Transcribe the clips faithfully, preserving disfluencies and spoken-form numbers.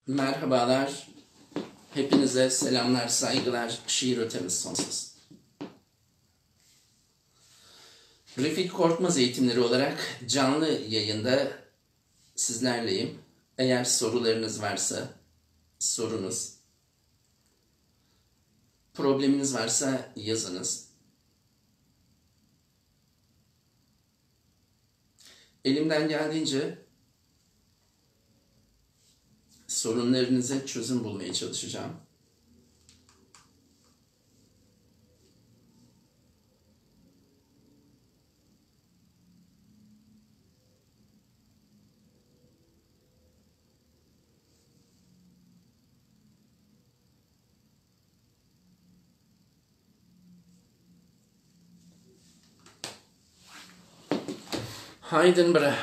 Merhabalar. Hepinize selamlar, saygılar. Şiir ötemiz sonsuz. Refik Korkmaz eğitimleri olarak canlı yayında sizlerleyim. Eğer sorularınız varsa, sorunuz, probleminiz varsa yazınız. Elimden geldiğince sorunlarınıza çözüm bulmaya çalışacağım. Haydin bre.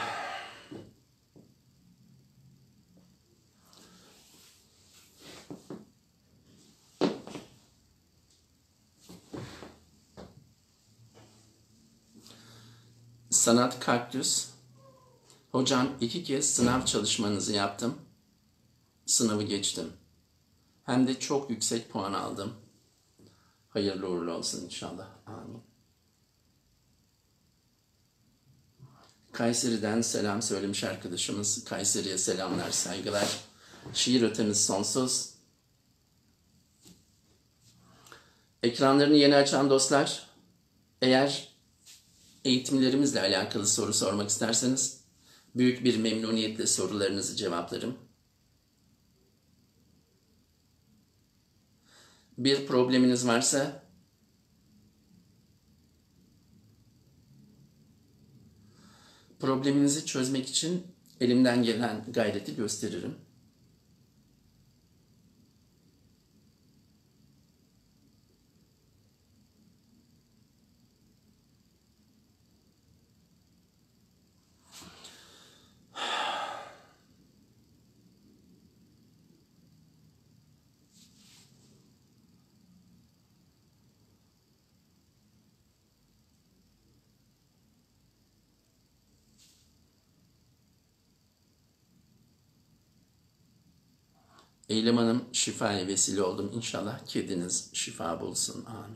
Sanat Kaktüs. Hocam iki kez sınav çalışmanızı yaptım. Sınavı geçtim. Hem de çok yüksek puan aldım. Hayırlı uğurlu olsun inşallah. Amin. Kayseri'den selam söylemiş arkadaşımız. Kayseri'ye selamlar, saygılar. Şiir ötemiz sonsuz. Ekranlarını yeni açan dostlar, eğer eğitimlerimizle alakalı soru sormak isterseniz büyük bir memnuniyetle sorularınızı cevaplarım. Bir probleminiz varsa probleminizi çözmek için elimden gelen gayreti gösteririm. Eylem Hanım, şifaya vesile oldum. İnşallah kediniz şifa bulsun. Amin.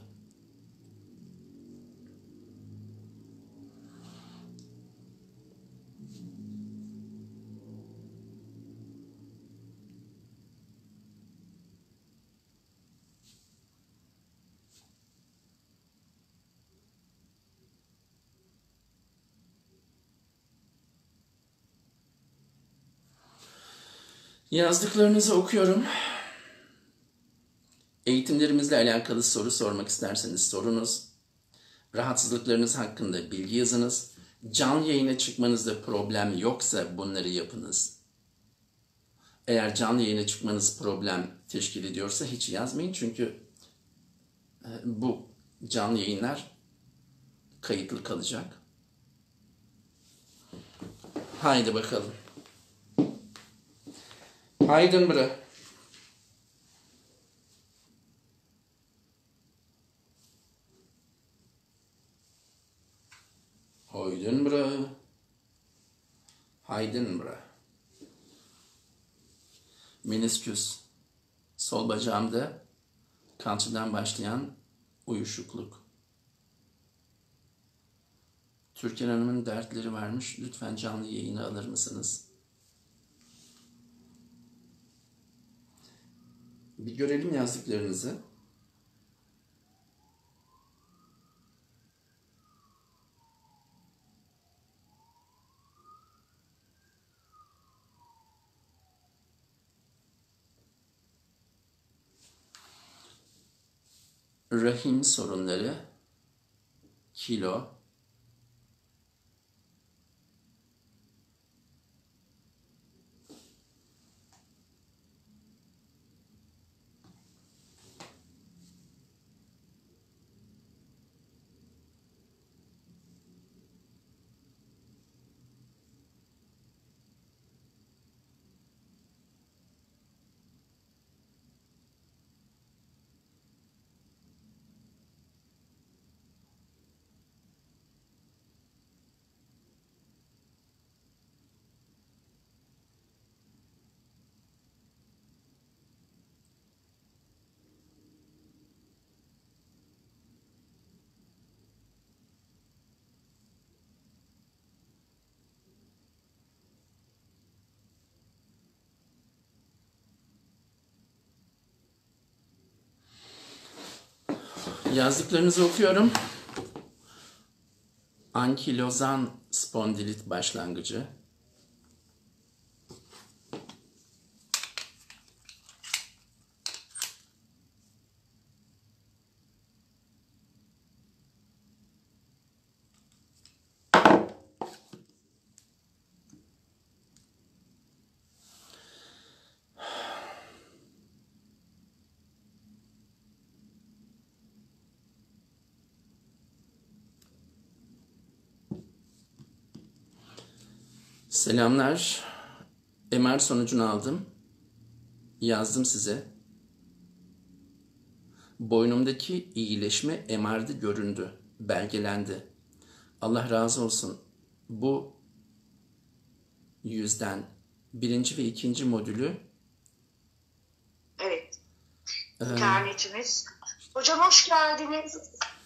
Yazdıklarınızı okuyorum. Eğitimlerimizle alakalı soru sormak isterseniz sorunuz. Rahatsızlıklarınız hakkında bilgi yazınız. Canlı yayına çıkmanızda problem yoksa bunları yapınız. Eğer canlı yayına çıkmanız problem teşkil ediyorsa hiç yazmayın. Çünkü bu canlı yayınlar kayıtlı kalacak. Haydi bakalım. Haydin bre. Haydin bre. Haydin bre. Menisküs. Sol bacağımda kalçadan başlayan uyuşukluk. Türkan Hanım'ın dertleri varmış. Lütfen canlı yayını alır mısınız? Bir görelim yazdıklarınızı. Rahim sorunları, kilo, Yazdıklarınızı okuyorum. Ankilozan spondilit başlangıcı. Selamlar. M R sonucunu aldım. Yazdım size. Boynumdaki iyileşme M R'de göründü, belgelendi. Allah razı olsun. Bu yüzden birinci ve ikinci modülü Evet. e, İnternetimiz. Hocam hoş geldiniz.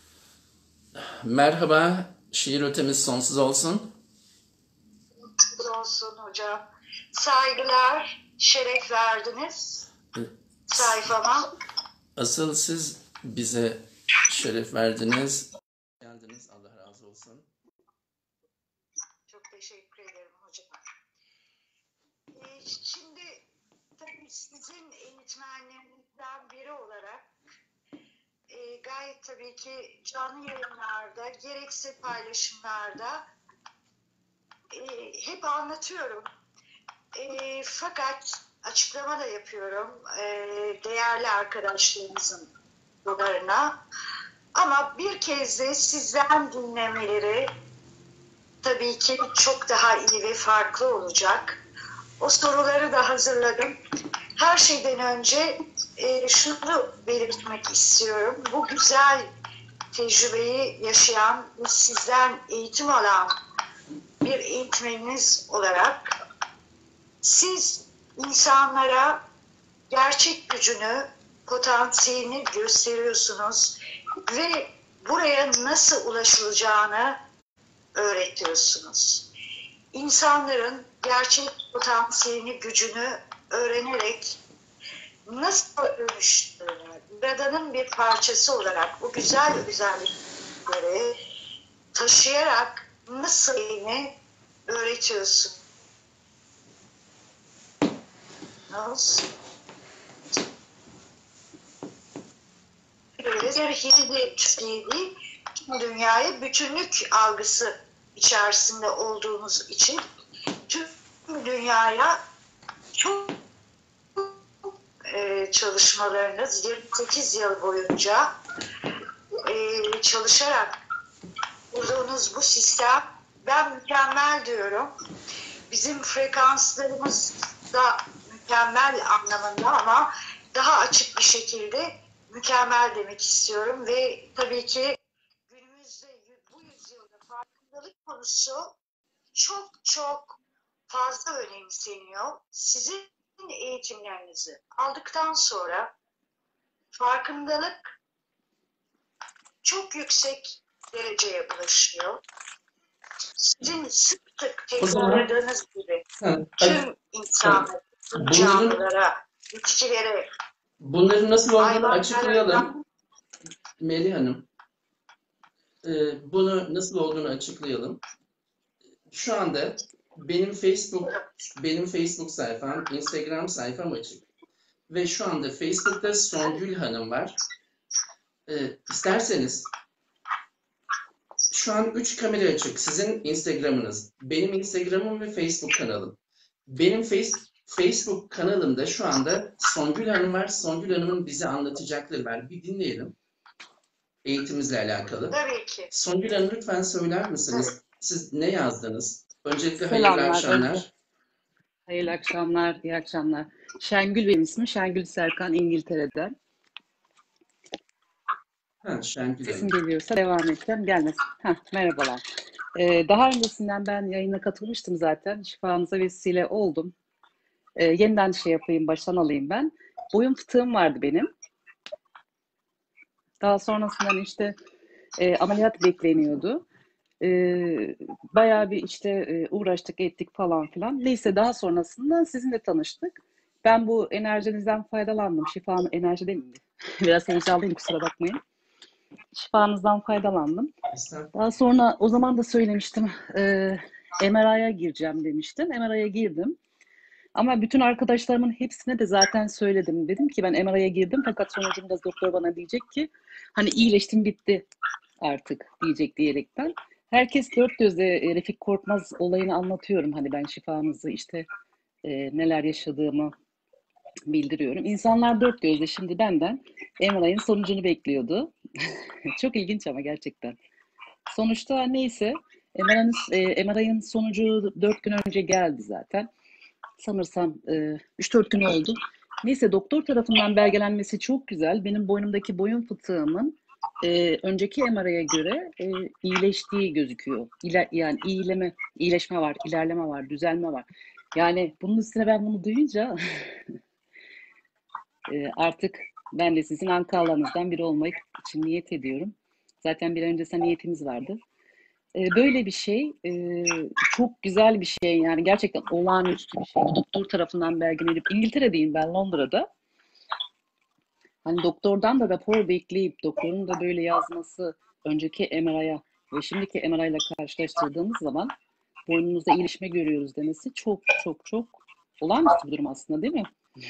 merhaba, şiir ötemiz sonsuz olsun. Olsun hocam. Saygılar, şeref verdiniz E, sayfama. Asıl siz bize şeref verdiniz. Geldiniz, Allah razı olsun. Çok teşekkür ederim hocam. Ee, şimdi tabii sizin eğitmenlerinizden biri olarak e, gayet tabii ki canlı yayınlarda, gerekse paylaşımlarda e, hep anlatıyorum. E, fakat açıklama da yapıyorum e, değerli arkadaşlarımızın sorularına. Ama bir kez de sizden dinlemeleri tabii ki çok daha iyi ve farklı olacak. O soruları da hazırladım. Her şeyden önce e, şunu belirtmek istiyorum. Bu güzel tecrübeyi yaşayan ve sizden eğitim alan bir eğitmeniniz olarak siz insanlara gerçek gücünü, potansiyelini gösteriyorsunuz ve buraya nasıl ulaşılacağını öğretiyorsunuz. İnsanların gerçek potansiyelini, gücünü öğrenerek nasıl dönüştüğünü, Yaradan'ın bir parçası olarak bu güzel özellikleri taşıyarak nasıl yeni öğretiyorsun. Nasıl? Bir Hindi Türkiye değil, tüm dünyaya bütünlük algısı içerisinde olduğunuz için tüm dünyaya çok e, çalışmalarınız yirmi sekiz yıl boyunca e, çalışarak kurduğunuz bu sistem, ben mükemmel diyorum. Bizim frekanslarımız da mükemmel anlamında ama daha açık bir şekilde mükemmel demek istiyorum ve tabii ki günümüzde bu yüzyılda farkındalık konusu çok çok fazla önemseniyor. Sizin eğitimlerinizi aldıktan sonra farkındalık çok yüksek dereceye ulaşıyor. Sizin sık sık tekrarladığınız gibi tüm insanlara, canlılara, bitkilere, bunların nasıl olduğunu hayvanlara, açıklayalım. Melih Hanım, e, bunu nasıl olduğunu açıklayalım. Şu anda benim Facebook benim Facebook sayfam, Instagram sayfam açık. Ve şu anda Facebook'ta Songül Hanım var. E, isterseniz şu an üç kamera açık. Sizin Instagram'ınız, benim Instagram'ım ve Facebook kanalım. Benim face, Facebook kanalımda şu anda Songül Hanım var. Songül Hanım'ın bize anlatacakları var. Bir dinleyelim. Eğitimimizle alakalı. tabii ki. Songül Hanım lütfen söyler misiniz? Siz ne yazdınız? Öncelikle hayırlı Selamlar. akşamlar. Hayırlı akşamlar, iyi akşamlar. Şengül benim ismim. Şengül Serkan, İngiltere'den. Ha, Şengül Hanım. Sesim geliyorsa devam edeceğim. Gelmesin. Heh, merhabalar. Ee, daha öncesinden ben yayına katılmıştım zaten. Şifanıza vesile oldum. Ee, yeniden şey yapayım, baştan alayım ben. Boyun fıtığım vardı benim. Daha sonrasından işte e, ameliyat bekleniyordu. E, bayağı bir işte e, uğraştık ettik falan filan. Neyse daha sonrasında sizinle tanıştık. Ben bu enerjinizden faydalandım. Şifa enerji değil mi? Biraz heyecanlıyım, kusura bakmayın. şifanızdan faydalandım. Estağfurullah. Daha sonra o zaman da söylemiştim, e, M R I'ya gireceğim demiştim. M R I'ya girdim. Ama bütün arkadaşlarımın hepsine de zaten söyledim. Dedim ki ben M R I'ya girdim fakat sonucunda doktor bana diyecek ki hani iyileştim bitti artık diyecek diyerekten. Herkes dört gözle e, Refik Korkmaz olayını anlatıyorum. Hani ben şifanızı işte e, neler yaşadığımı bildiriyorum. İnsanlar dört gözle şimdi benden M R I'nin sonucunu bekliyordu. Çok ilginç ama gerçekten. Sonuçta neyse M R I'nin e, M R I'nin sonucu dört gün önce geldi zaten. Sanırsam e, üç dört gün oldu. Neyse doktor tarafından belgelenmesi çok güzel. Benim boynumdaki boyun fıtığımın e, önceki M R I'ye göre e, iyileştiği gözüküyor. İler, yani iyileme, iyileşme var, ilerleme var, düzelme var. Yani bunun üstüne ben bunu duyunca e, artık ben de sizin Ankara'larınızdan biri olmak için niyet ediyorum. Zaten bir öncesinde niyetimiz vardı. E, böyle bir şey e, çok güzel bir şey yani gerçekten olağanüstü bir şey. Bu doktor tarafından belgelenip İngiltere'deyim ben Londra'da. Hani doktordan da rapor bekleyip doktorun da böyle yazması önceki M R I'ya ve şimdiki M R I ile karşılaştırdığımız zaman boynunuzda iyileşme görüyoruz demesi çok çok çok olağanüstü bir durum aslında değil mi?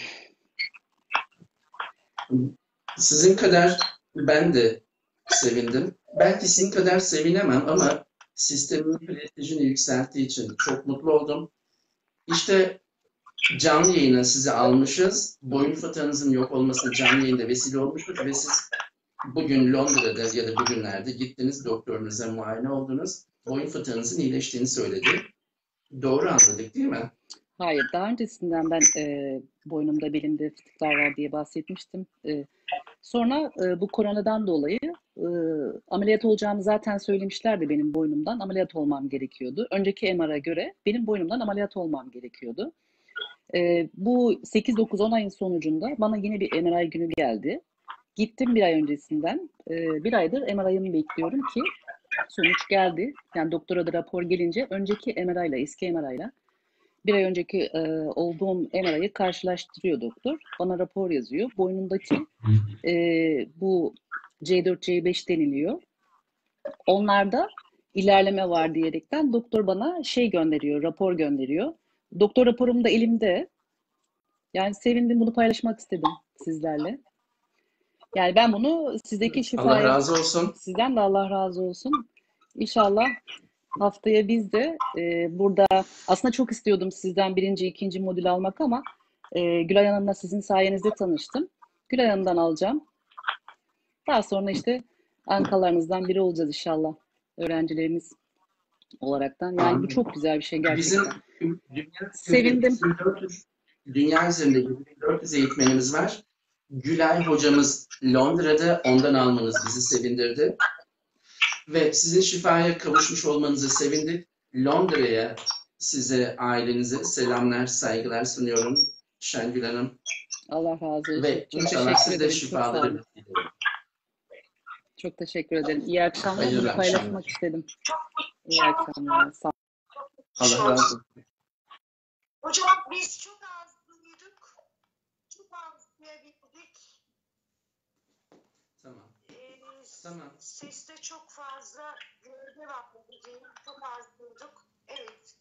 Sizin kadar ben de sevindim. Belki sizin kadar sevinemem ama sistemin prestijini yükselttiği için çok mutlu oldum. İşte canlı yayına sizi almışız. Boyun fıtığınızın yok olmasına canlı yayında vesile olmuştuk ve siz bugün Londra'da ya da bugünlerde gittiniz, doktorunuza muayene oldunuz. Boyun fıtığınızın iyileştiğini söyledi. Doğru anladık değil mi? Hayır, daha öncesinden ben e, boynumda belimde fıtıklar var diye bahsetmiştim. E, sonra e, bu koronadan dolayı e, ameliyat olacağımı zaten söylemişlerdi benim boynumdan. Ameliyat olmam gerekiyordu. Önceki M R'a göre benim boynumdan ameliyat olmam gerekiyordu. E, bu sekiz dokuz on ayın sonucunda bana yine bir M R I günü geldi. Gittim bir ay öncesinden. E, bir aydır M R I'ımı bekliyorum ki sonuç geldi. Yani doktora da rapor gelince önceki M R I ile eski M R I ile bir ay önceki e, olduğum M R I'yi karşılaştırıyor doktor. Bana rapor yazıyor. Boynundaki e, bu C dört C beş deniliyor. Onlarda ilerleme var diyerekten doktor bana şey gönderiyor, rapor gönderiyor. Doktor raporum da elimde. Yani sevindim, bunu paylaşmak istedim sizlerle. Yani ben bunu sizdeki Allah şifaya, razı olsun. sizden de Allah razı olsun. İnşallah haftaya biz de e, burada aslında çok istiyordum sizden birinci, ikinci modül almak ama e, Gülay Hanım'la sizin sayenizde tanıştım. Gülay Hanım'dan alacağım. Daha sonra işte ankalarınızdan biri olacağız inşallah. Öğrencilerimiz olaraktan. Yani bu çok güzel bir şey Bizim gerçekten. dünya, Sevindim. dört yüz, dünya üzerinde dört yüz eğitmenimiz var. Gülay hocamız Londra'da, ondan almanız bizi sevindirdi. Ve sizin şifaya kavuşmuş olmanızı sevindik. Londra'ya, size, ailenize selamlar, saygılar sunuyorum Şengül Hanım. Allah razı olsun. Ve Çok inşallah teşekkür siz de ederim. Çok sağ şifaları olun. Çok teşekkür ederim. İyi akşamlar. Hayırlı Bunu akşamlar. paylaşmak istedim. İyi akşamlar. Sağ Allah razı olsun. Hocam biz çok az duyduk. Çok az duyabildik. Tamam. Ee, Tamam. Seste çok fazla gölge var. Çok az duyduk. Evet.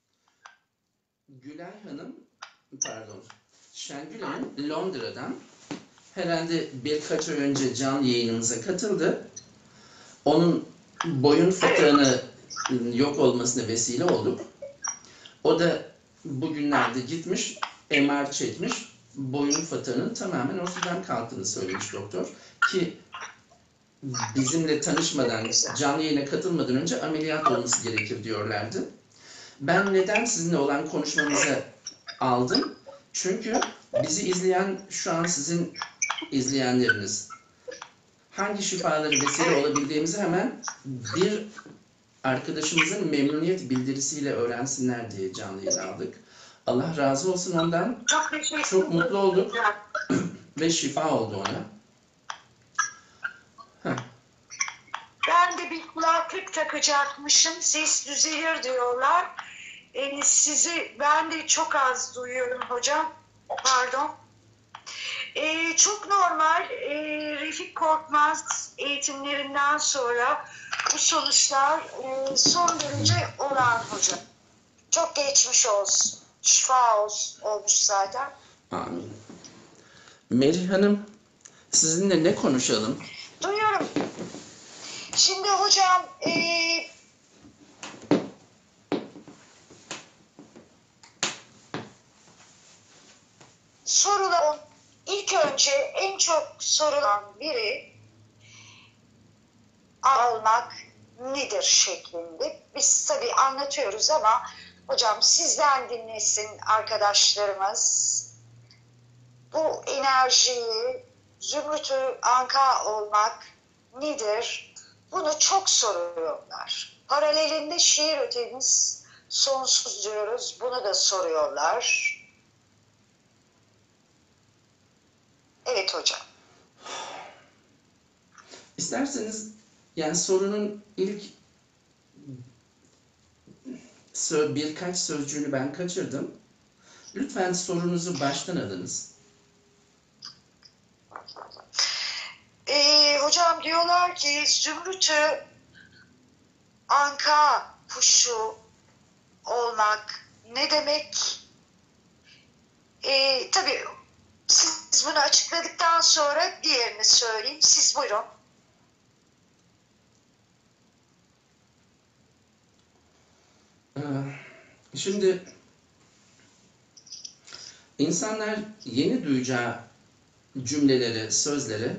Gülay Hanım, pardon, Şengül Hanım Londra'dan herhalde birkaç ay önce canlı yayınımıza katıldı. Onun boyun fıtığını yok olmasına vesile olduk. O da bugünlerde gitmiş, M R çekmiş, boyun fıtığının tamamen ortadan kalktığını söylemiş doktor. Ki bizimle tanışmadan, canlı yayına katılmadan önce ameliyat olması gerekir diyorlardı. Ben neden sizinle olan konuşmanızı aldım? Çünkü bizi izleyen şu an sizin izleyenleriniz. Hangi şifaları vesile olabildiğimizi hemen bir arkadaşımızın memnuniyet bildirisiyle öğrensinler diye canlı yayın aldık. Allah razı olsun ondan. Çok teşekkür Çok mutlu olduk ederim. ve şifa oldu ona. Heh. Ben de bir kulaklık takacakmışım. Ses düzelir diyorlar. Ee, sizi ben de çok az duyuyorum hocam. Pardon. Ee, çok normal. Ee, Refik Korkmaz eğitimlerinden sonra bu sonuçlar e, son derece olağan hocam. Çok geçmiş olsun. Şifa olsun, olmuş zaten. Amin. Merih Hanım, sizinle ne konuşalım? Duyuyorum. Şimdi hocam e, soruların ilk önce en çok sorulan biri almak nedir şeklinde. Biz tabii anlatıyoruz ama hocam sizden dinlesin arkadaşlarımız. Bu enerjiyi, zümrütü anka olmak nedir? Bunu çok soruyorlar. Paralelinde şiir ötemiz sonsuz diyoruz. Bunu da soruyorlar. Evet hocam. İsterseniz yani sorunun ilk sö- birkaç sözcüğünü ben kaçırdım. Lütfen sorunuzu baştan alınız. Ee, hocam diyorlar ki zümrütü anka kuşu olmak ne demek? Ee, tabii siz bunu açıkladıktan sonra diğerini söyleyeyim. Siz buyurun. Ee, Şimdi insanlar yeni duyacağı cümleleri, sözleri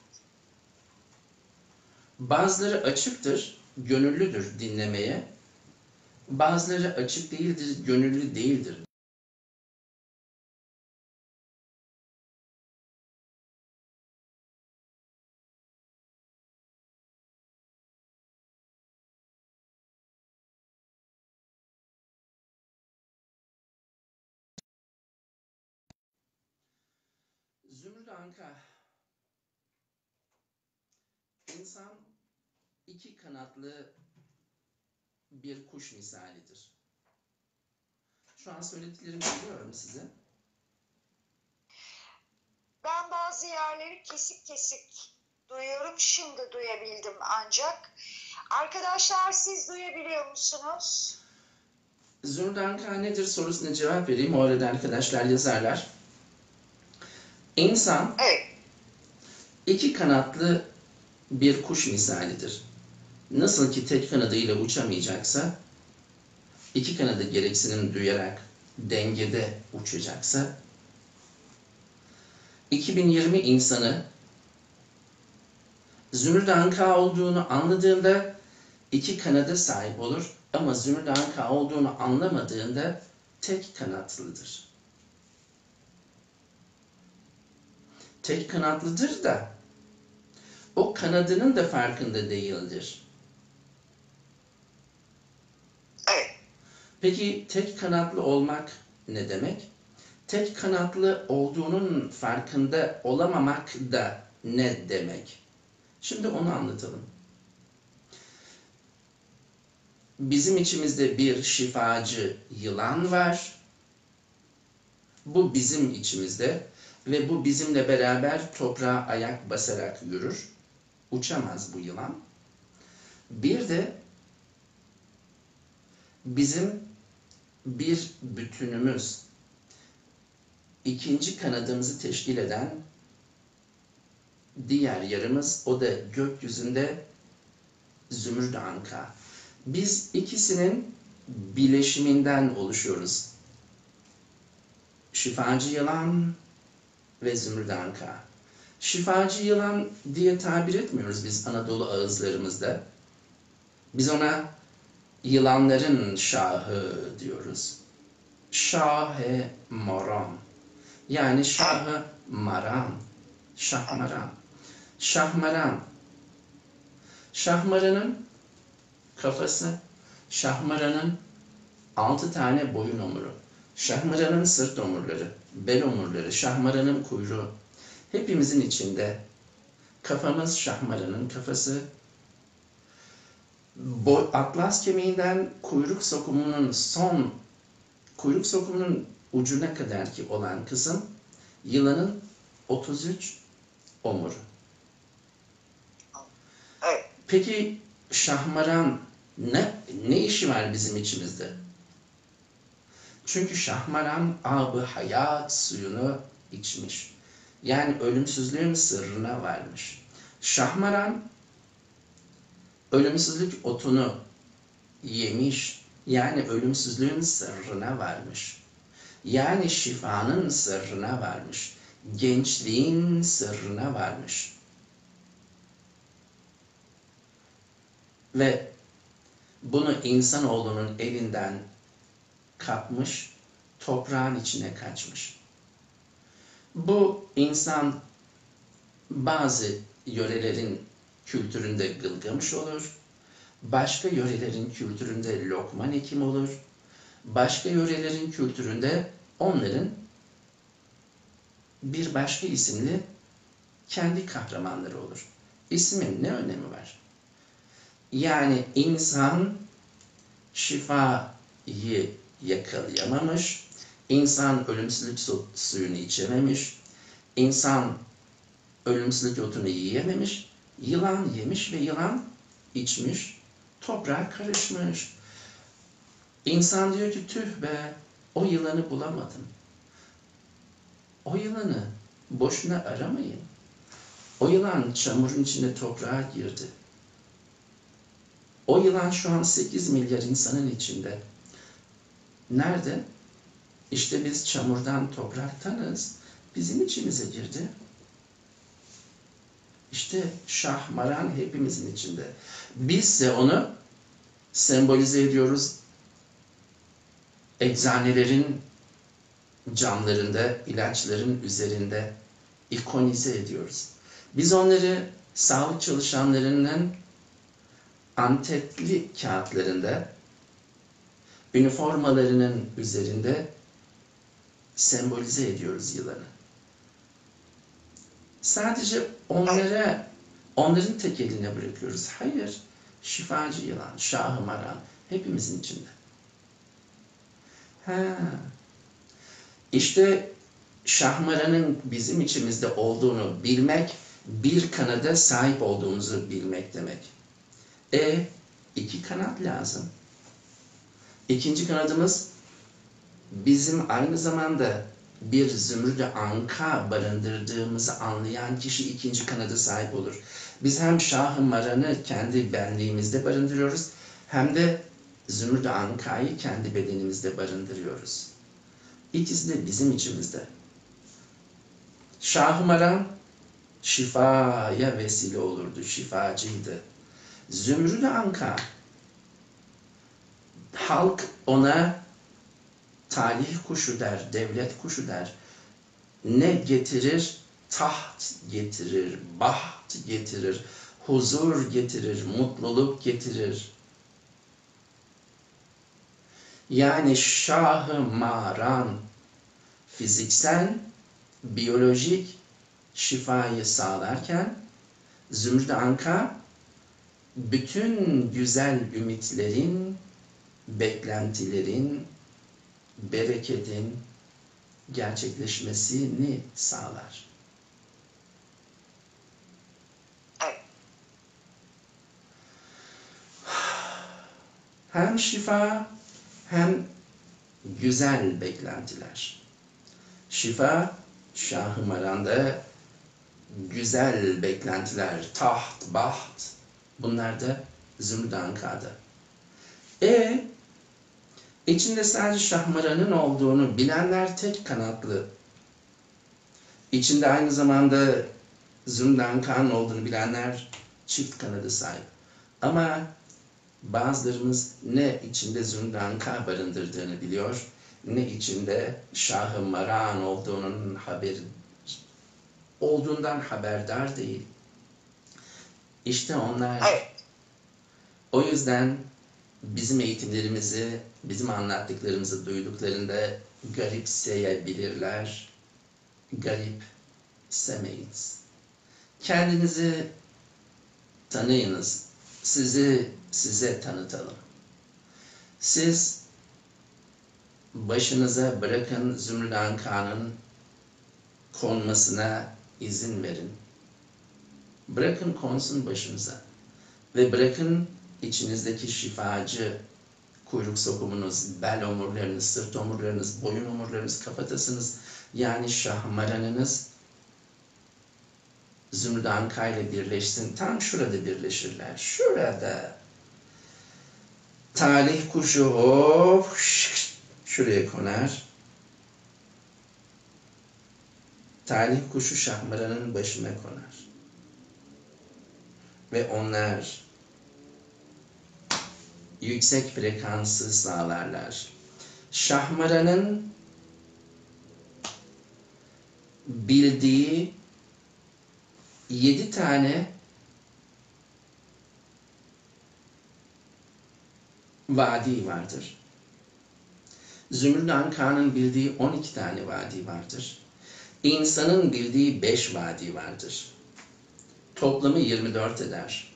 bazıları açıktır, gönüllüdür dinlemeye. Bazıları açık değildir, gönüllü değildir. Zümrüt Anka, insan iki kanatlı bir kuş misalidir. Şu an söylediklerimi biliyorum size. Ben bazı yerleri kesik kesik duyuyorum. Şimdi duyabildim ancak. Arkadaşlar siz duyabiliyor musunuz? Zümrüt Anka nedir sorusuna cevap vereyim. O arada arkadaşlar yazarlar. İnsan Evet. iki kanatlı bir kuş misalidir. Nasıl ki tek kanadıyla uçamayacaksa, iki kanadı gereksinim duyarak dengede uçacaksa, iki bin yirmi insanı Zümrüt Anka olduğunu anladığında iki kanada sahip olur ama Zümrüt Anka olduğunu anlamadığında tek kanatlıdır. Tek kanatlıdır da o kanadının da farkında değildir. Evet. Peki tek kanatlı olmak ne demek? Tek kanatlı olduğunun farkında olamamak da ne demek? Şimdi onu anlatalım. Bizim içimizde bir şifacı yılan var. Bu bizim içimizde ve bu bizimle beraber toprağa ayak basarak yürür. Uçamaz bu yılan. Bir de bizim bir bütünümüz, ikinci kanadımızı teşkil eden diğer yarımız, o da gökyüzünde Zümrüt Anka. Biz ikisinin bileşiminden oluşuyoruz. Şifacı yılan ve Zümrüt Anka. Şifacı yılan diye tabir etmiyoruz biz Anadolu ağızlarımızda. Biz ona yılanların şahı diyoruz. Şah-ı Maran. Yani Şah-ı Maran. Şahmaran. Şahmaran. Şahmaranın kafası, Şahmaranın altı tane boyun omuru, Şahmaranın sırt omurları, bel omurları, Şahmaranın kuyruğu. Hepimizin içinde kafamız Şahmaranın kafası, Bo atlas kemiğinden kuyruk sokumunun son, kuyruk sokumunun ucuna kadar ki olan kısım yılanın otuz üç omuru. Evet. Peki şahmaran ne, ne işi var bizim içimizde? Çünkü şahmaran ab-ı hayat suyunu içmiş. Yani ölümsüzlüğün sırrına varmış. Şahmaran ölümsüzlük otunu yemiş. Yani ölümsüzlüğün sırrına varmış. Yani şifanın sırrına varmış. Gençliğin sırrına varmış. Ve bunu insanoğlunun elinden kapmış, toprağın içine kaçmış. Bu insan bazı yörelerin kültüründe Gılgamış olur, başka yörelerin kültüründe Lokman Hekim olur, başka yörelerin kültüründe onların bir başka isimli kendi kahramanları olur. İsmin ne önemi var? Yani insan şifayı yakalayamamış, insan ölümsüzlük su, suyunu içememiş, insan ölümsüzlük otunu yiyememiş, yılan yemiş ve yılan içmiş, toprağa karışmış. İnsan diyor ki tüh be, o yılanı bulamadım. O yılanı boşuna aramayın. O yılan çamurun içinde toprağa girdi. O yılan şu an sekiz milyar insanın içinde. Nerede? İşte biz çamurdan, topraktanız. Bizim içimize girdi. İşte şahmaran hepimizin içinde. Bizse onu sembolize ediyoruz. Eczanelerin camlarında, ilaçların üzerinde ikonize ediyoruz. Biz onları sağlık çalışanlarının antetli kağıtlarında, üniformalarının üzerinde sembolize ediyoruz yılanı. Sadece onlara, onların tek eline bırakıyoruz. Hayır, şifacı yılan, Şah-ı Maran hepimizin içinde. Ha. İşte Şahmaran'ın bizim içimizde olduğunu bilmek, bir kanada sahip olduğumuzu bilmek demek. E, iki kanat lazım. İkinci kanadımız bizim aynı zamanda bir zümrüt-i anka barındırdığımızı anlayan kişi ikinci kanada sahip olur. Biz hem Şah-ı Maran'ı kendi benliğimizde barındırıyoruz, hem de zümrüt-i ankayı kendi bedenimizde barındırıyoruz. İkisi de bizim içimizde. Şah-ı Maran şifaya vesile olurdu, şifacıydı. Zümrüt-i Anka, halk ona talih kuşu der, devlet kuşu der. Ne getirir? Taht getirir, baht getirir, huzur getirir, mutluluk getirir. Yani Şah-ı Maran fiziksel, biyolojik şifayı sağlarken Zümrüt-i Anka bütün güzel ümitlerin, beklentilerin, bereketin gerçekleşmesini sağlar. Hem şifa hem güzel beklentiler. Şifa, Şah-ı Maran'da güzel beklentiler, taht, baht, bunlar da Zümrüt-i Anka'da. E, içinde sadece Şahmaran'ın olduğunu bilenler tek kanatlı. İçinde aynı zamanda Zümrüt-i Anka'nın olduğunu bilenler çift kanadı sahip. Ama bazılarımız ne içinde Zümrüt-i Anka barındırdığını biliyor, ne içinde Şah-ı Maran olduğunun haberi olduğundan haberdar değil. İşte onlar. O yüzden bizim eğitimlerimizi, bizim anlattıklarımızı duyduklarında garipseyebilirler. Garipsemeyiz. Kendinizi tanıyınız. Sizi size tanıtalım. Siz başınıza bırakın Zümrüt-i Anka'nın konmasına izin verin. Bırakın konsun başınıza. Ve bırakın içinizdeki şifacı kuyruk sokumunuz, bel omurlarınız, sırt omurlarınız, boyun omurlarınız, kafatasınız, yani şahmaranınız Zümrüt Anka ile birleşsin. Tam şurada birleşirler. Şurada. Talih kuşu hop şuraya konar. Talih kuşu şahmaranın başına konar. Ve onlar yüksek frekansı sağlarlar. Şahmaranın bildiği yedi tane vadi vardır. Zümrüt Anka'nın bildiği on iki tane vadi vardır. İnsanın bildiği beş vadi vardır. Toplamı yirmi dört eder.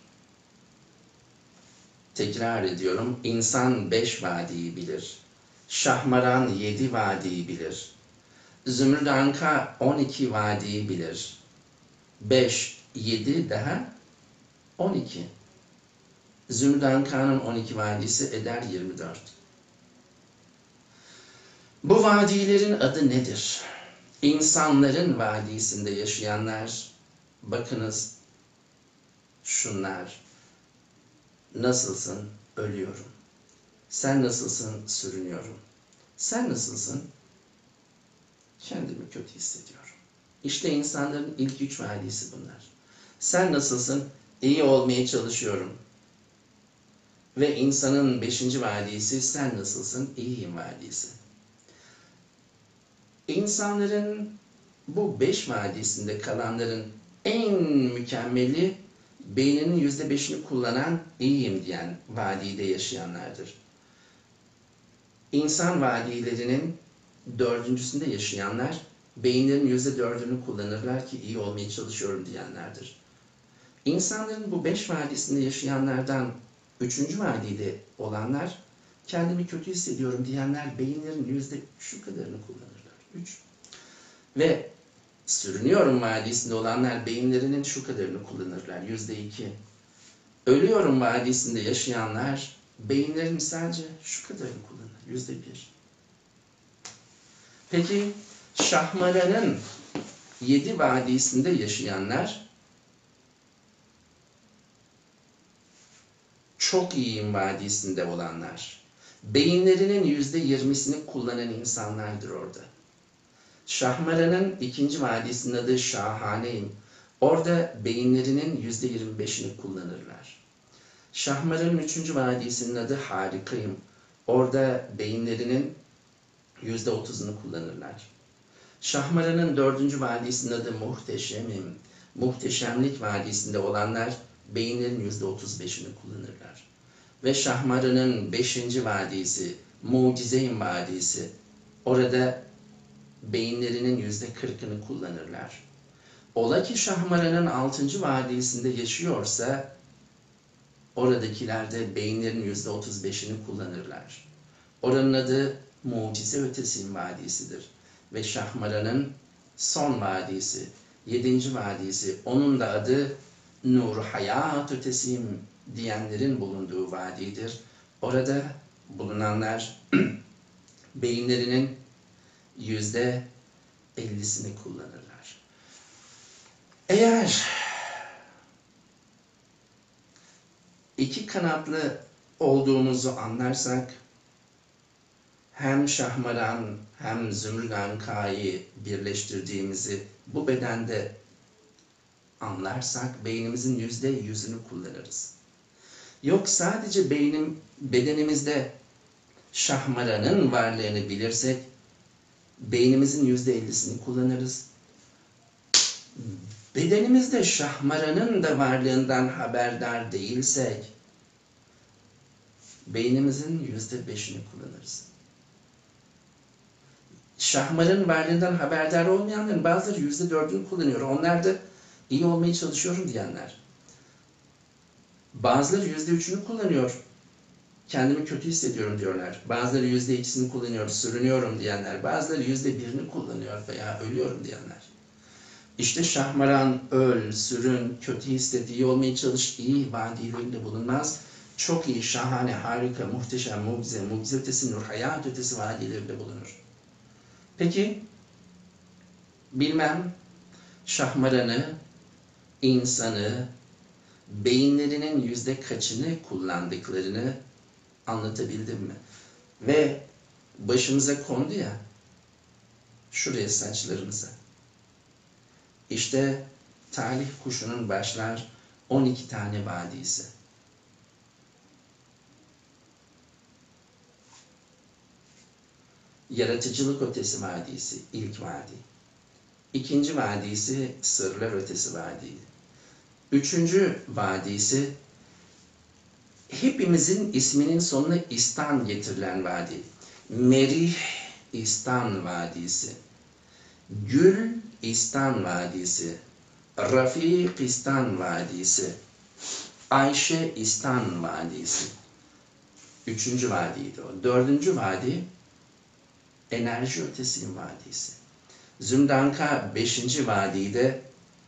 Tekrar ediyorum, insan beş vadiyi bilir. Şahmaran yedi vadiyi bilir. Zümrüt Anka on iki vadiyi bilir. beş, yedi daha on iki. Zümrüt Anka'nın on iki vadisi eder yirmi dört. Bu vadilerin adı nedir? İnsanların vadisinde yaşayanlar, bakınız şunlar. Nasılsın? Ölüyorum. Sen nasılsın? Sürünüyorum. Sen nasılsın? Kendimi kötü hissediyorum. İşte insanların ilk üç vadisi bunlar. Sen nasılsın? İyi olmaya çalışıyorum. Ve insanın beşinci vadisi sen nasılsın? İyiyim vadisi. İnsanların bu beş vadisinde kalanların en mükemmeli beyninin yüzde beşini kullanan iyiyim diyen vadide yaşayanlardır. İnsan vadilerinin dördüncüsünde yaşayanlar beyinlerin yüzde dördünü kullanırlar ki iyi olmaya çalışıyorum diyenlerdir. İnsanların bu beş vadisinde yaşayanlardan üçüncü vadide olanlar kendimi kötü hissediyorum diyenler beyinlerin yüzde şu kadarını kullanırlar. Üç. Ve sürünüyorum vadisinde olanlar beyinlerinin şu kadarını kullanırlar. Yüzde iki. Ölüyorum vadisinde yaşayanlar beyinlerin sadece şu kadarını kullanır. Yüzde bir. Peki Şahmaran'ın yedi vadisinde yaşayanlar çok iyiyim vadisinde olanlar. Beyinlerinin yüzde yirmisini kullanan insanlardır orada. Şahmaran'ın ikinci vadisinin adı şahaneyim. Orada beyinlerinin yüzde yirmi beşini kullanırlar. Şahmaran'ın üçüncü vadisinin adı harikayım. Orada beyinlerinin yüzde otuzunu kullanırlar. Şahmaran'ın dördüncü vadisinin adı muhteşemim. Muhteşemlik vadisinde olanlar beyinlerin yüzde otuz beşini kullanırlar. Ve Şahmaran'ın beşinci vadisi, mucizeyim vadisi. Orada beyinlerinin yüzde kırkını kullanırlar. Ola ki Şahmaran'ın altıncı vadisinde yaşıyorsa oradakiler de beyinlerin yüzde otuz beşini kullanırlar. Oranın adı mucize ötesiyim vadisidir. Ve Şahmaran'ın son vadisi, yedinci vadisi, onun da adı nur hayat ötesiyim diyenlerin bulunduğu vadidir. Orada bulunanlar beyinlerinin yüzde ellisini kullanırlar. Eğer iki kanatlı olduğumuzu anlarsak, hem Şahmaran hem Zümrüt Anka'yı birleştirdiğimizi bu bedende anlarsak beynimizin yüzde yüzünü kullanırız. Yok sadece beynim, bedenimizde Şahmaran'ın varlığını bilirsek beynimizin yüzde ellisini kullanırız. Bedenimizde Şahmaran'ın da varlığından haberdar değilsek beynimizin yüzde beşini kullanırız. Şahmaran'ın varlığından haberdar olmayanların bazıları yüzde dördünü kullanıyor. Onlar da iyi olmaya çalışıyorum diyenler. Bazıları yüzde üçünü kullanıyor. Kendimi kötü hissediyorum diyorlar. Bazıları yüzde ikisini kullanıyor, sürünüyorum diyenler. Bazıları yüzde birini kullanıyor veya ölüyorum diyenler. İşte şahmaran, öl, sürün, kötü hisset, iyi olmaya çalış, iyi vadilerinde bulunmaz. Çok iyi, şahane, harika, muhteşem, mucize, mucize ötesi, nur, hayat ötesi vadilerinde bulunur. Peki, bilmem, şahmaranı, insanı, beyinlerinin yüzde kaçını kullandıklarını anlatabildim mi? Ve başımıza kondu ya, şuraya saçlarımıza. İşte talih kuşunun başlar on iki tane vadisi. Yaratıcılık ötesi vadisi, ilk vadi. İkinci vadisi sırlar ötesi vadi. Üçüncü vadisi hepimizin isminin sonuna istan getirilen vadi. Merih İstan Vadisi. Gül İstan Vadisi. Rafik İstan Vadisi. Ayşe İstan Vadisi. Üçüncü vadiydi o. Dördüncü vadi enerji ötesi vadisi. Zümdanka beşinci vadide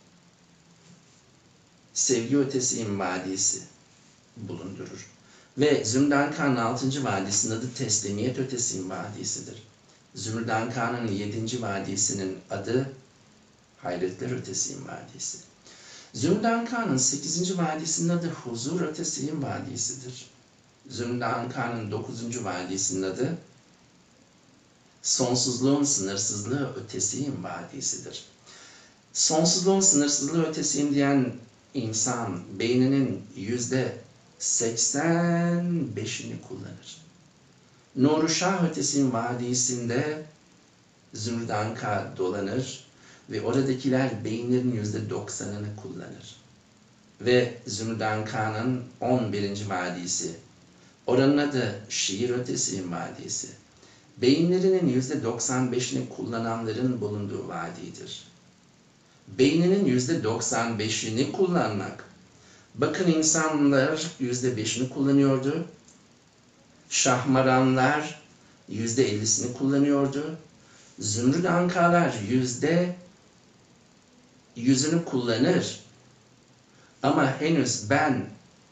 sevgi ötesi vadisi bulundurur. Ve Zümdanka'nın altıncı vadisinin adı teslimiyet ötesi vadisidir. Zümdanka'nın yedinci vadisinin adı hayretler ötesi vadisi. Zümdanka'nın sekizinci vadisinin adı huzur ötesi vadisidir. Zümdanka'nın dokuzuncu vadisinin adı sonsuzluğun sınırsızlığı ötesi vadisidir. Sonsuzluğun sınırsızlığı ötesiyim diyen insan beyninin yüzde seksen beşini kullanır. Nur-u Şah ötesinin vadisinde Zümrdanka dolanır ve oradakiler beyinlerin yüzde doksanını kullanır. Ve Zümrdanka'nın on birinci vadisi, oranın adı şiir ötesi vadisi, beyinlerinin yüzde doksan beşini kullananların bulunduğu vadidir. Beyninin yüzde doksan beşini kullanmak. Bakın insanlar yüzde beşini kullanıyordu. Şahmaranlar yüzde ellisini kullanıyordu. Zümrüdankalar yüzde yüzünü kullanır. Ama henüz ben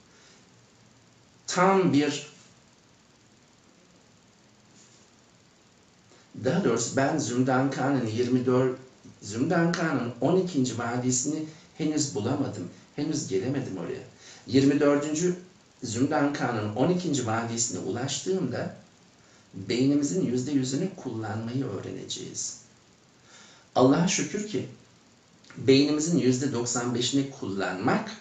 tam bir, daha doğrusu ben Zümrdanka'nın yirmi dört, Zümrdanka'nın on ikinci vadisini henüz bulamadım. Henüz gelemedim oraya. yirmi dördüncü Zümrdanka'nın on ikinci vadisine ulaştığımda beynimizin yüzde yüzünü kullanmayı öğreneceğiz. Allah'a şükür ki beynimizin yüzde doksan beşini kullanmak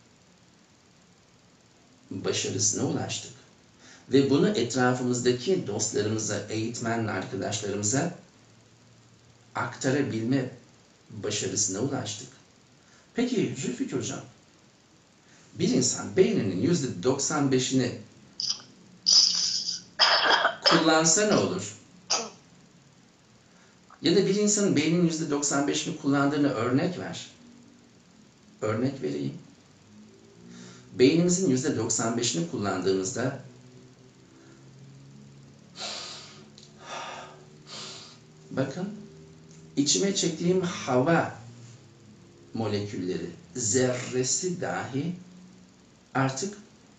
başarısına ulaştık. Ve bunu etrafımızdaki dostlarımıza, eğitmen arkadaşlarımıza aktarabilme başarısına ulaştık. Peki Refik Hocam, bir insan beyninin yüzde doksan beşini kullansa ne olur? Ya da bir insanın beyninin yüzde doksan beşini kullandığını örnek ver. Örnek vereyim. Beynimizin yüzde doksan beşini kullandığımızda bakın içime çektiğim hava molekülleri, zerresi dahi artık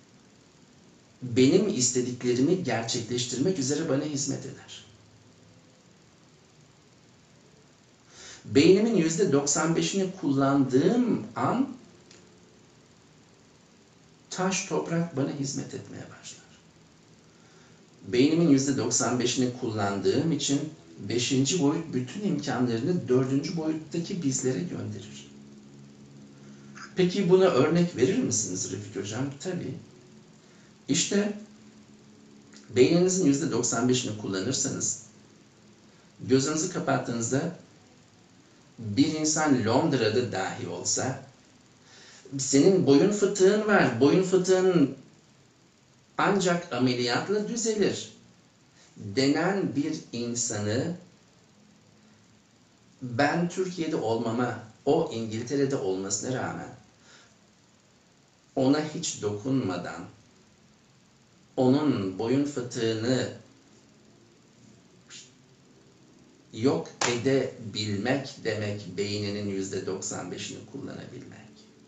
benim istediklerimi gerçekleştirmek üzere bana hizmet eder. Beynimin yüzde doksan beşini kullandığım an taş toprak bana hizmet etmeye başlar. Beynimin yüzde doksan beşini kullandığım için beşinci boyut bütün imkanlarını dördüncü boyuttaki bizlere gönderir. Peki buna örnek verir misiniz Refik Hocam? Tabii. İşte beyninizin yüzde doksan beşini kullanırsanız gözünüzü kapattığınızda bir insan Londra'da dahi olsa senin boyun fıtığın var. Boyun fıtığın ancak ameliyatla düzelir denen bir insanı ben Türkiye'de olmama, o İngiltere'de olmasına rağmen ona hiç dokunmadan onun boyun fıtığını yok edebilmek demek beyninin yüzde doksan beşini kullanabilmek.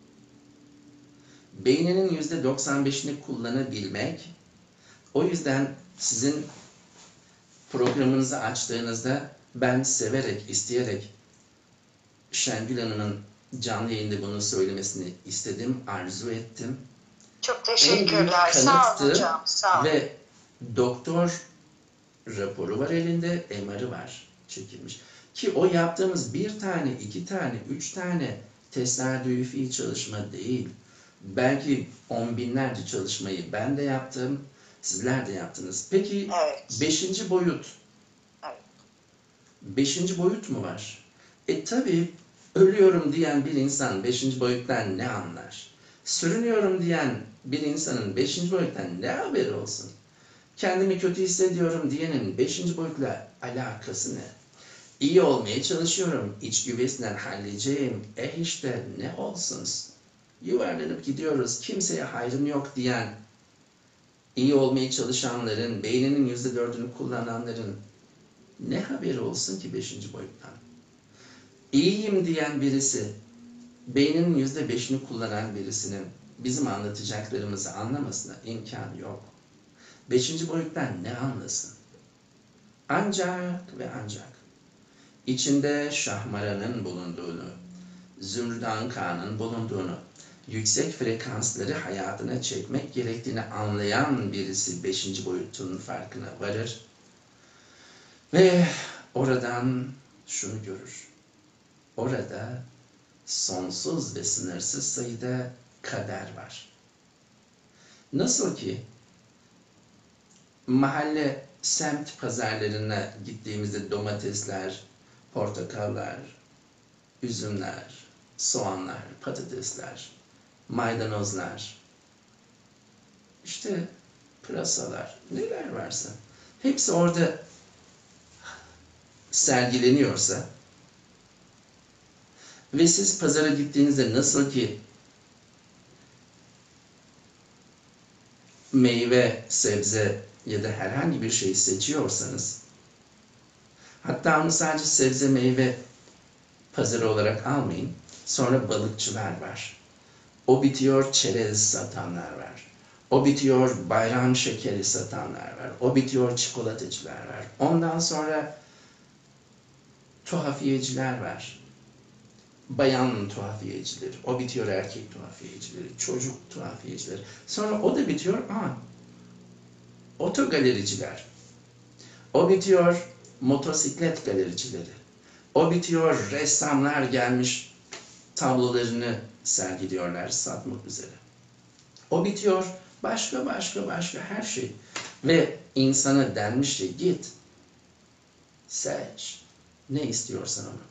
Beyninin yüzde doksan beşini kullanabilmek, o yüzden sizin programınızı açtığınızda ben severek, isteyerek Şengül Hanım'ın canlı yayında bunu söylemesini istedim, arzu ettim. Çok teşekkürler. Sağ olun hocam. Sağ olun. Ve doktor raporu var elinde, M R'ı var çekilmiş. Ki o yaptığımız bir tane, iki tane, üç tane tesadüfi çalışma değil. Belki on binlerce çalışmayı ben de yaptım, sizler de yaptınız. Peki evet. beşinci boyut. Evet. Beşinci boyut mu var? E tabi ölüyorum diyen bir insan beşinci boyuttan ne anlar? Sürünüyorum diyen bir insanın beşinci boyuttan ne haberi olsun? Kendimi kötü hissediyorum diyenin beşinci boyutla alakası ne? İyi olmaya çalışıyorum, iç güvesinden halledeceğim. E işte ne olsun? Yuvarlanıp gidiyoruz, kimseye hayrım yok diyen, iyi olmaya çalışanların, beyninin yüzde dördünü kullananların ne haberi olsun ki beşinci boyuttan? İyiyim diyen birisi, beyninin yüzde beşini kullanan birisinin bizim anlatacaklarımızı anlamasına imkan yok. Beşinci boyuttan ne anlasın? Ancak ve ancak içinde Şahmaran'ın bulunduğunu, Zümrüt Kağan'ın bulunduğunu, yüksek frekansları hayatına çekmek gerektiğini anlayan birisi beşinci boyutun farkına varır ve oradan şunu görür. Orada sonsuz ve sınırsız sayıda kader var. Nasıl ki mahalle semt pazarlarına gittiğimizde domatesler, portakallar, üzümler, soğanlar, patatesler, maydanozlar, işte pırasalar, neler varsa hepsi orada sergileniyorsa ve siz pazara gittiğinizde nasıl ki meyve, sebze ya da herhangi bir şey seçiyorsanız, hatta onu sadece sebze, meyve pazarı olarak almayın. Sonra balıkçılar var. O bitiyor çerez satanlar var. O bitiyor bayram şekeri satanlar var. O bitiyor çikolatacılar var. Ondan sonra tuhafiyeciler var. Bayan tuhafiyecileri. O bitiyor erkek tuhafiyecileri. Çocuk tuhafiyecileri. Sonra o da bitiyor. Aa, otogalericiler. O bitiyor motosiklet galericileri. O bitiyor ressamlar gelmiş tablolarını sergiliyorlar satmak üzere. O bitiyor başka başka başka her şey. Ve insana denmiş ki git seç ne istiyorsan onu.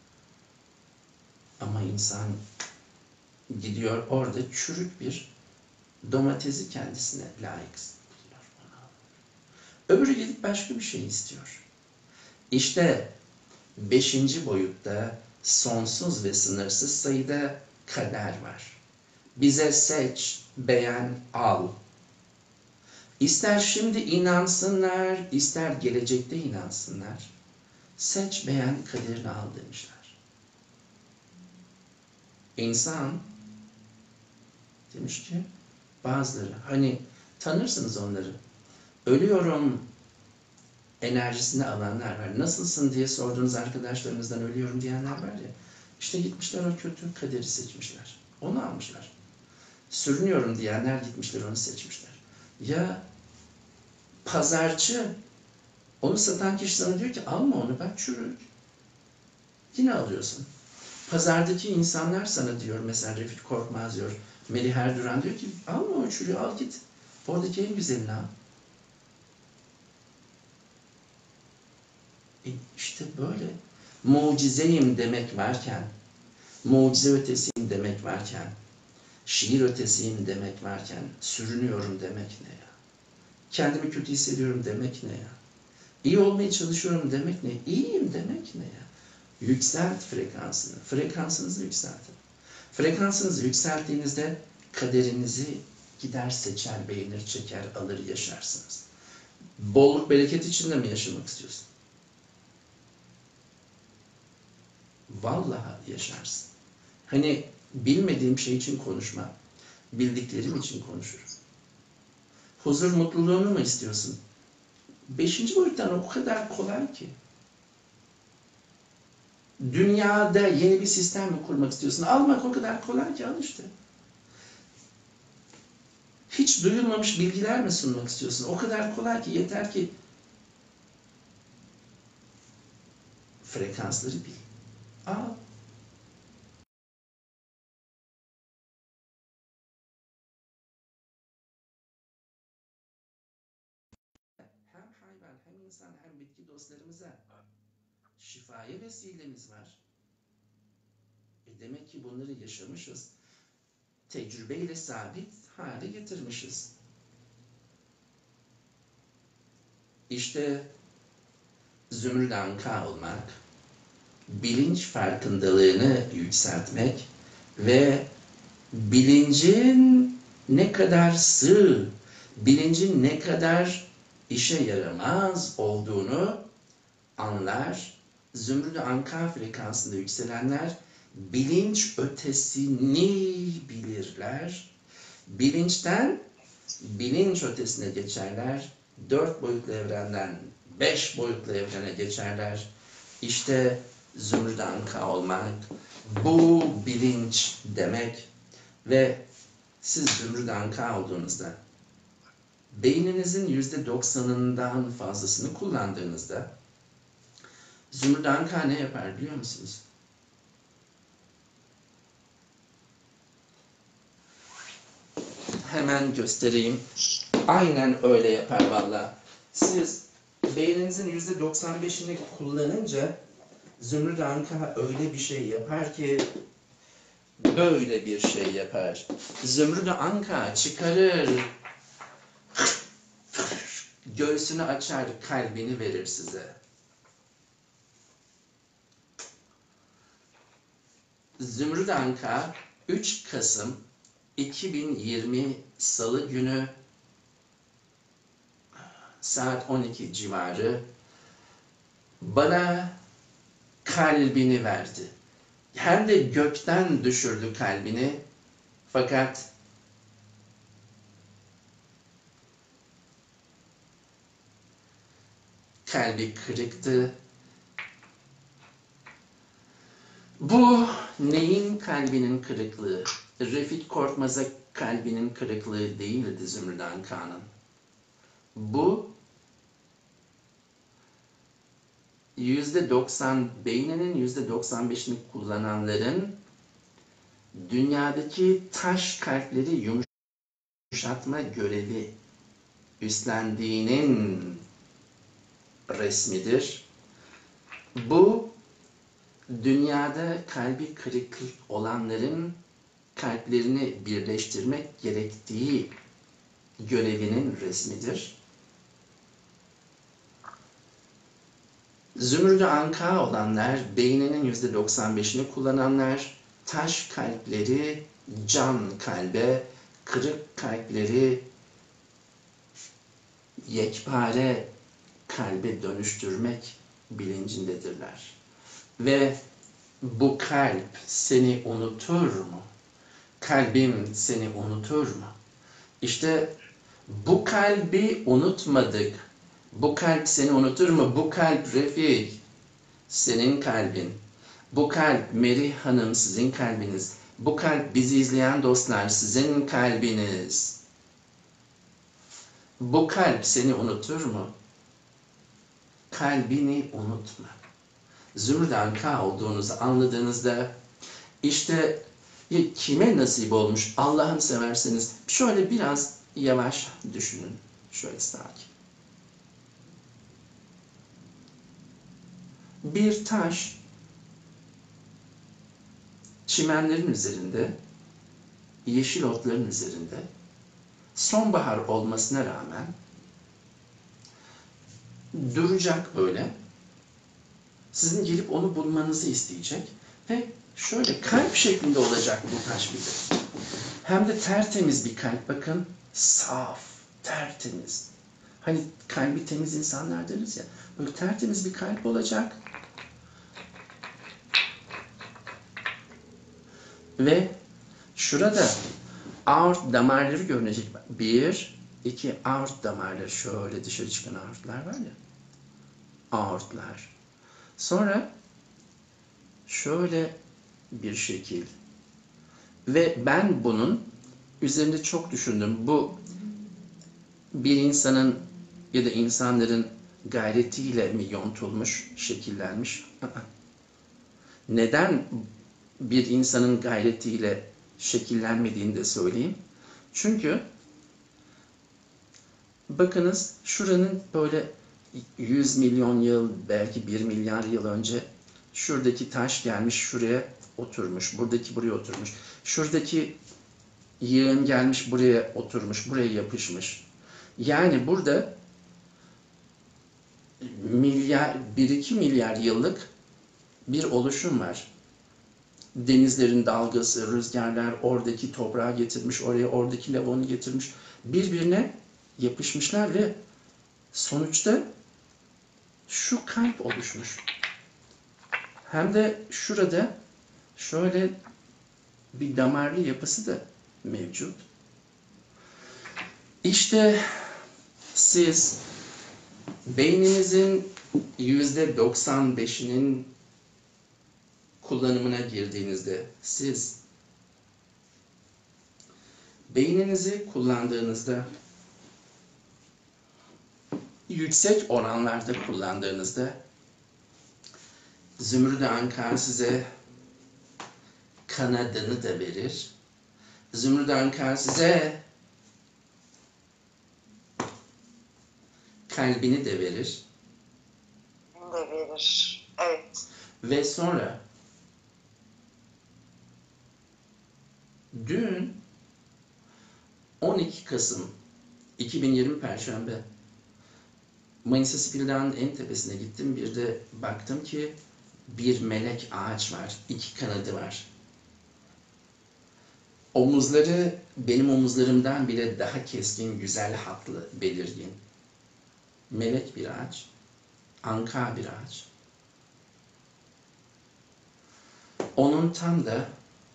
Ama insan gidiyor orada çürük bir domatesi kendisine layık buluyor. Öbürü gidip başka bir şey istiyor. İşte beşinci boyutta sonsuz ve sınırsız sayıda kader var. Bize seç, beğen, al. İster şimdi inansınlar, ister gelecekte inansınlar. Seç, beğen, kaderini al demişler. İnsan demiş ki bazıları, hani tanırsınız onları, ölüyorum enerjisini alanlar var. Nasılsın diye sorduğunuz arkadaşlarınızdan ölüyorum diyenler var ya, işte gitmişler o kötü kaderi seçmişler. Onu almışlar. Sürünüyorum diyenler gitmişler onu seçmişler. Ya pazarcı, onu satan kişi sana diyor ki alma onu, bak çürük. Yine alıyorsun. Pazardaki insanlar sana diyor, mesela Refik Korkmaz diyor, Melih Erduran diyor ki alma o çürüğü, al git. Oradaki en güzelini al. E işte böyle mucizeyim demek varken, mucize ötesiyim demek varken, şiir ötesiyim demek varken, sürünüyorum demek ne ya? Kendimi kötü hissediyorum demek ne ya? İyi olmaya çalışıyorum demek ne? İyiyim demek ne ya? Yükselt frekansını. Frekansınızı yükseltin. Frekansınızı yükselttiğinizde kaderinizi gider seçer, beğenir, çeker, alır, yaşarsınız. Bolluk, bereket içinde mi yaşamak istiyorsun? Vallahi yaşarsın. Hani bilmediğim şey için konuşma. Bildiklerim için konuşurum. Huzur mutluluğunu mu istiyorsun? Beşinci boyuttan o kadar kolay ki. Dünyada yeni bir sistem mi kurmak istiyorsun? Almak o kadar kolay ki, al işte. Hiç duyulmamış bilgiler mi sunmak istiyorsun? O kadar kolay ki, yeter ki frekansları bil. Al. Hem hayvan, hem insan, hem bitki dostlarımıza şifaya vesilemiz var. E demek ki bunları yaşamışız. Tecrübeyle sabit hale getirmişiz. İşte zümrüt anka olmak, bilinç farkındalığını yükseltmek ve bilincin ne kadar sığ, bilincin ne kadar işe yaramaz olduğunu anlar. Zümrüt anka frekansında yükselenler bilinç ötesini bilirler. Bilinçten bilinç ötesine geçerler. Dört boyutlu evrenden beş boyutlu evrene geçerler. İşte zümrüt anka olmak, bu bilinç demek. Ve siz zümrüt anka olduğunuzda, beyninizin yüzde doksanından fazlasını kullandığınızda, zümrüt anka ne yapar biliyor musunuz? Hemen göstereyim. Aynen öyle yapar valla. Siz beyninizin yüzde doksan beşini kullanınca zümrüt anka öyle bir şey yapar ki böyle bir şey yapar. Zümrüt anka çıkarır, göğsünü açar, kalbini verir size. Zümrüt anka üç Kasım iki bin yirmi Salı günü saat on iki civarı bana kalbini verdi. Hem de gökten düşürdü kalbini. Fakat kalbi kırıktı. Bu neyin kalbinin kırıklığı? Refik Korkmaz'a kalbinin kırıklığı değildi Zümrüt Anka'nın. Bu yüzde doksan, beyninin yüzde doksan beşini kullananların dünyadaki taş kalpleri yumuşatma görevi üstlendiğinin resmidir. Bu dünyada kalbi kırık olanların kalplerini birleştirmek gerektiği görevinin resmidir. Zümrüt anka olanlar, beyninin yüzde doksan beşini kullananlar, taş kalpleri can kalbe, kırık kalpleri yekpare kalbe dönüştürmek bilincindedirler. Ve bu kalp seni unutur mu? Kalbim seni unutur mu? İşte bu kalbi unutmadık. Bu kalp seni unutur mu? Bu kalp Refik, senin kalbin. Bu kalp Meri Hanım, sizin kalbiniz. Bu kalp bizi izleyen dostlar, sizin kalbiniz. Bu kalp seni unutur mu? Kalbini unutma. Zümrüt anka olduğunuzu anladığınızda işte kime nasip olmuş Allah'ını severseniz şöyle biraz yavaş düşünün. Şöyle sakin. Bir taş çimenlerin üzerinde, yeşil otların üzerinde sonbahar olmasına rağmen duracak böyle. Sizin gelip onu bulmanızı isteyecek ve şöyle kalp şeklinde olacak bu taş bize. Hem de tertemiz bir kalp, bakın, saf, tertemiz. Hani kalbi temiz insanlar deriz ya, böyle tertemiz bir kalp olacak. Ve şurada aort damarları görünecek. Bir, iki aort damarları. Şöyle dışarı çıkan aortlar var ya. Aortlar. Sonra şöyle bir şekil. Ve ben bunun üzerinde çok düşündüm. Bu bir insanın ya da insanların gayretiyle mi yontulmuş, şekillenmiş? Neden bir insanın gayretiyle şekillenmediğini de söyleyeyim. Çünkü bakınız şuranın böyle yüz milyon yıl, belki bir milyar yıl önce şuradaki taş gelmiş şuraya oturmuş, buradaki buraya oturmuş. Şuradaki yığın gelmiş buraya oturmuş, buraya yapışmış. Yani burada milyar, bir iki milyar yıllık bir oluşum var. Denizlerin dalgası, rüzgarlar oradaki toprağı getirmiş, oraya oradaki lavonu getirmiş. Birbirine yapışmışlar ve sonuçta şu kalp oluşmuş. Hem de şurada şöyle bir damarlı yapısı da mevcut. İşte siz beyninizin yüzde doksan beşinin kullanımına girdiğinizde, siz beyninizi kullandığınızda, yüksek oranlarda kullandığınızda, Zümrüt-i Ankar size kanadını da verir. Zümrüt-i Ankar size kalbini de verir. de verir. Evet. Ve sonra dün on iki Kasım iki bin yirmi Perşembe Manisa Spildan'ın en tepesine gittim. Bir de baktım ki bir melek ağaç var. İki kanadı var. Omuzları benim omuzlarımdan bile daha keskin, güzel hatlı, belirgin. Melek bir ağaç. Anka bir ağaç. Onun tam da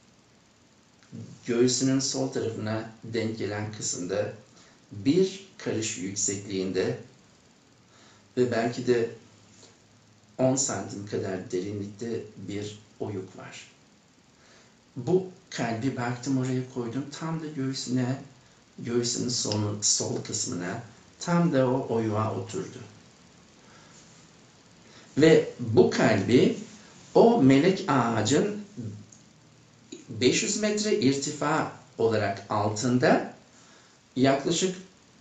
göğsünün sol tarafına denk gelen kısımda bir karış yüksekliğinde ve belki de on santim kadar derinlikte bir oyuk var. Bu kalbi baktım oraya koydum. Tam da göğsüne, göğsünün sol, sol kısmına tam da o oyuğa oturdu. Ve bu kalbi o melek ağacın beş yüz metre irtifa olarak altında yaklaşık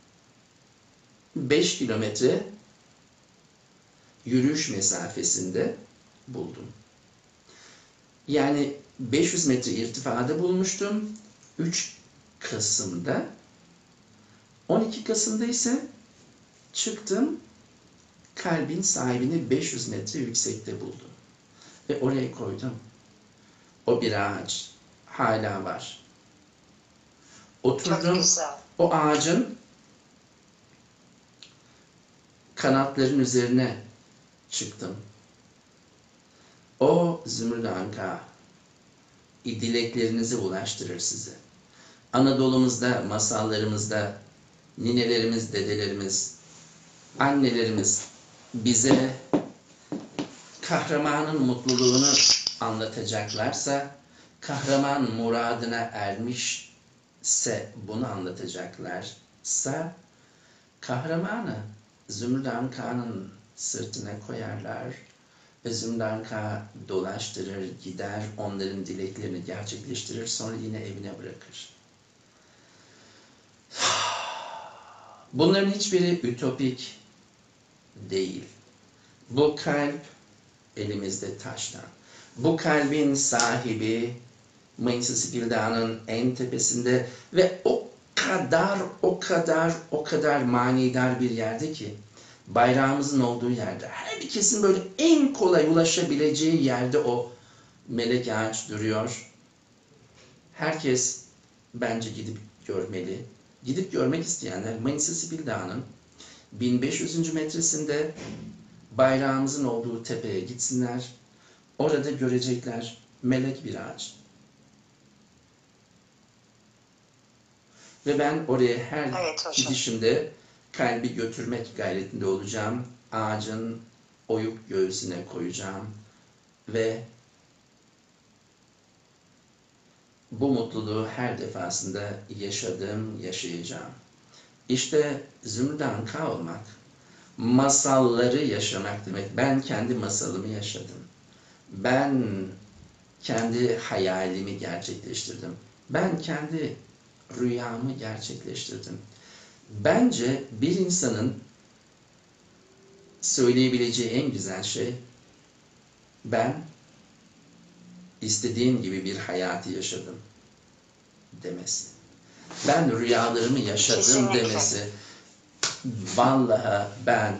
beş kilometre yürüyüş mesafesinde buldum. Yani beş yüz metre irtifada bulmuştum. üç Kasım'da. on iki Kasım'da ise çıktım, kalbin sahibini beş yüz metre yüksekte buldum. Ve oraya koydum. O bir ağaç hala var. Oturdum, o ağacın kanatların üzerine çıktım. O Zümrüt-i Anka dileklerinizi ulaştırır size. Anadolu'muzda, masallarımızda ninelerimiz, dedelerimiz, annelerimiz bize kahramanın mutluluğunu anlatacaklarsa, kahraman muradına ermişse bunu anlatacaklarsa, kahramanı Zümrüt-i Anka'nın sırtına koyarlar ve Zümrüt-i Anka dolaştırır, gider, onların dileklerini gerçekleştirir, sonra yine evine bırakır. Bunların hiçbiri ütopik değil. Bu kalp elimizde taştan. Bu kalbin sahibi Manisa Spildan'ın en tepesinde ve o kadar, o kadar, o kadar manidar bir yerde ki, bayrağımızın olduğu yerde, herkesin böyle en kolay ulaşabileceği yerde o melek ağaç duruyor. Herkes bence gidip görmeli. Gidip görmek isteyenler Manisa Spildan'ın bin beş yüzüncü metresinde bayrağımızın olduğu tepeye gitsinler. Orada görecekler melek bir ağaç. Ve ben oraya her Evet hocam. gidişimde kalbi götürmek gayretinde olacağım. Ağacın oyuk göğsüne koyacağım ve bu mutluluğu her defasında yaşadım, yaşayacağım. İşte Zümrüt Anka olmak, masalları yaşamak demek. Ben kendi masalımı yaşadım. Ben kendi hayalimi gerçekleştirdim. Ben kendi rüyamı gerçekleştirdim. Bence bir insanın söyleyebileceği en güzel şey, ben istediğim gibi bir hayatı yaşadım demesi. Ben rüyalarımı yaşadım Kesinlikle. demesi. Vallahi ben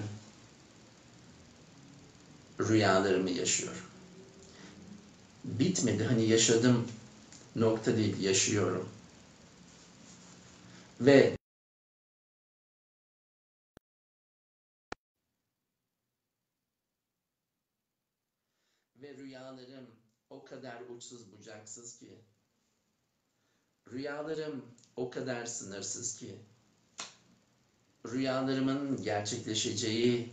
rüyalarımı yaşıyorum. Bitmedi, hani yaşadım nokta değil, yaşıyorum. Ve ve rüyalarım o kadar uçsuz bucaksız ki, rüyalarım o kadar sınırsız ki, rüyalarımın gerçekleşeceği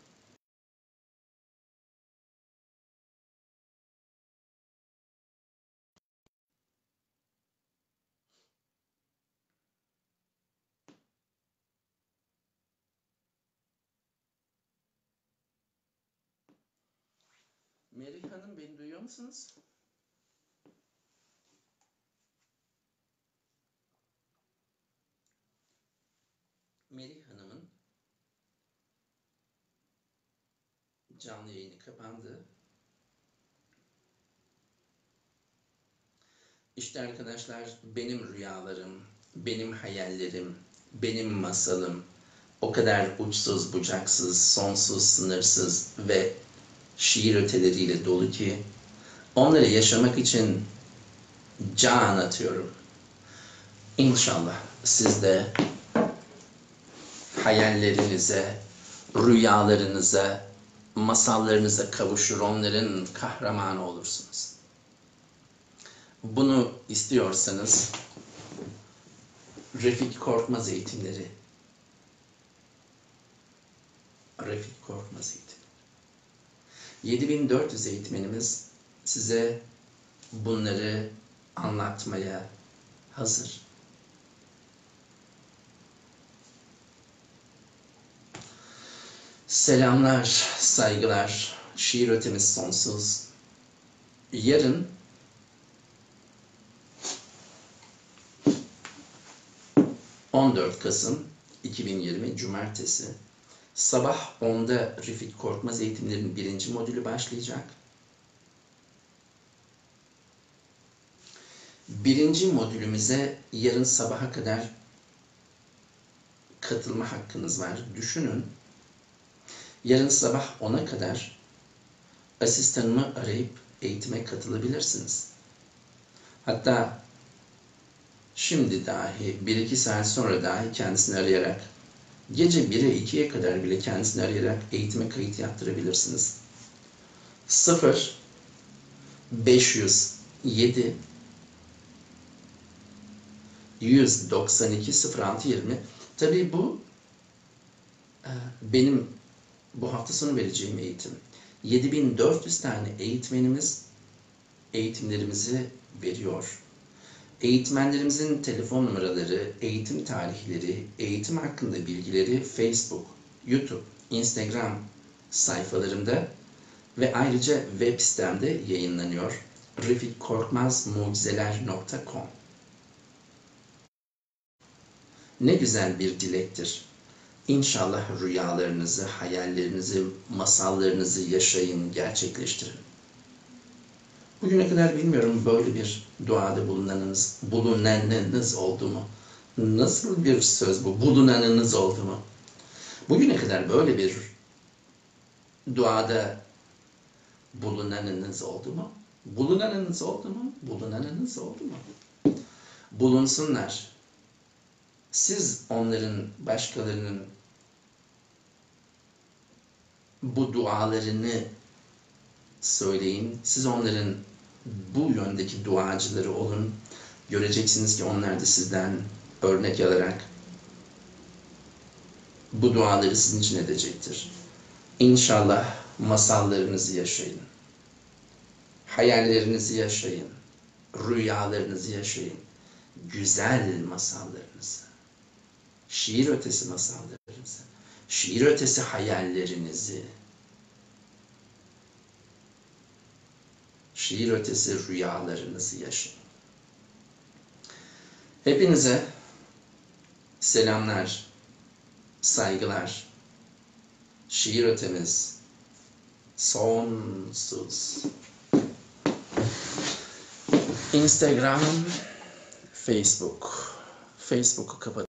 Merih Hanım, beni duyuyor musunuz? Merih Hanım'ın canlı yayını kapandı. İşte arkadaşlar, benim rüyalarım, benim hayallerim, benim masalım o kadar uçsuz bucaksız, sonsuz, sınırsız ve şiir öteleriyle dolu ki onları yaşamak için can atıyorum. İnşallah siz de hayallerinize, rüyalarınıza, masallarınıza kavuşur, onların kahramanı olursunuz. Bunu istiyorsanız Refik Korkmaz eğitimleri, Refik Korkmaz eğitimleri. yedi bin dört yüz eğitmenimiz size bunları anlatmaya hazır. Selamlar, saygılar, şiir ötemiz sonsuz. Yarın on dört Kasım iki bin yirmi Cumartesi sabah onda Refik Korkmaz eğitimlerinin birinci modülü başlayacak. Birinci modülümüze yarın sabaha kadar katılma hakkınız var. Düşünün, yarın sabah ona kadar asistanımı arayıp eğitime katılabilirsiniz. Hatta şimdi dahi bir iki saat sonra dahi kendisini arayarak, gece bire ikiye kadar bile kendisini arayarak eğitime kayıt yaptırabilirsiniz. sıfır beş yüz yedi yüz doksan iki sıfır altı yirmi. Tabii bu benim bu hafta sonu vereceğim eğitim. yedi bin dört yüz tane eğitmenimiz eğitimlerimizi veriyor. Eğitmenlerimizin telefon numaraları, eğitim tarihleri, eğitim hakkında bilgileri Facebook, YouTube, Instagram sayfalarımda ve ayrıca web sitemde yayınlanıyor. refik korkmaz mucizeler nokta com. Ne güzel bir dilektir. İnşallah rüyalarınızı, hayallerinizi, masallarınızı yaşayın, gerçekleştirin. Bugüne kadar bilmiyorum böyle bir duada bulunanınız, bulunanınız oldu mu? Nasıl bir söz bu? Bulunanınız oldu mu? Bugüne kadar böyle bir duada bulunanınız oldu mu? Bulunanınız oldu mu? Bulunanınız oldu mu? Bulunsunlar. Siz onların, başkalarının bu dualarını söyleyin. Siz onların bu yöndeki duacıları olun. Göreceksiniz ki onlar da sizden örnek alarak bu duaları sizin için edecektir. İnşallah masallarınızı yaşayın. Hayallerinizi yaşayın. Rüyalarınızı yaşayın. Güzel masallarınızı. Şiir ötesi masallarınızı. Şiir ötesi hayallerinizi. Şiir ötesi rüyalarınızı yaşayın. Hepinize selamlar, saygılar. Şiir ötemiz sonsuz. Instagram, Facebook. Facebook'u kapat.